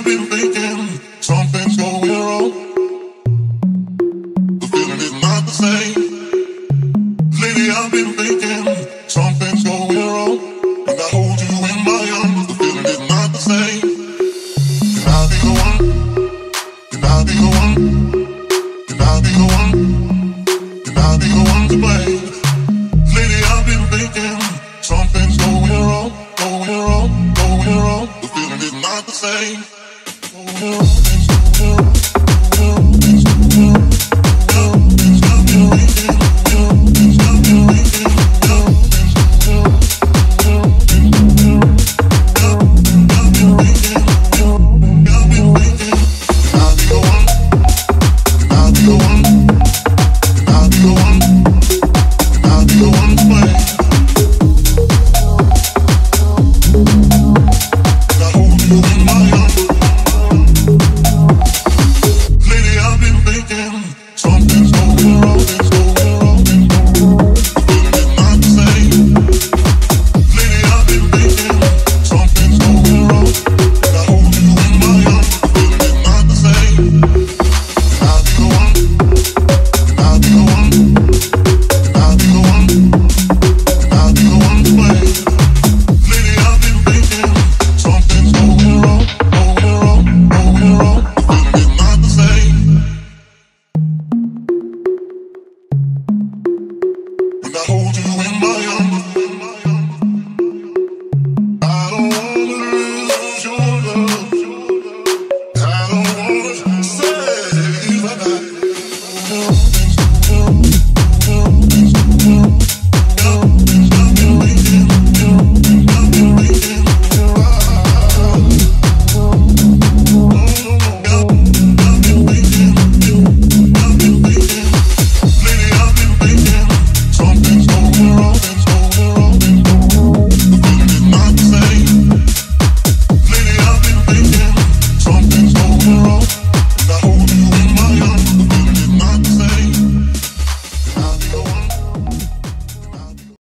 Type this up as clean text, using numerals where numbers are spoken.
been thinking something's going wrong. The feeling is not the same. Lately I've been thinking something's going wrong. When I hold you in my arms, the feeling is not the same. Can I be the one? Can I be the one? Can I be the one? Can I be the one to blame? Lately I've been thinking something's going wrong, going wrong, going wrong. The feeling is not the same. Going wrong.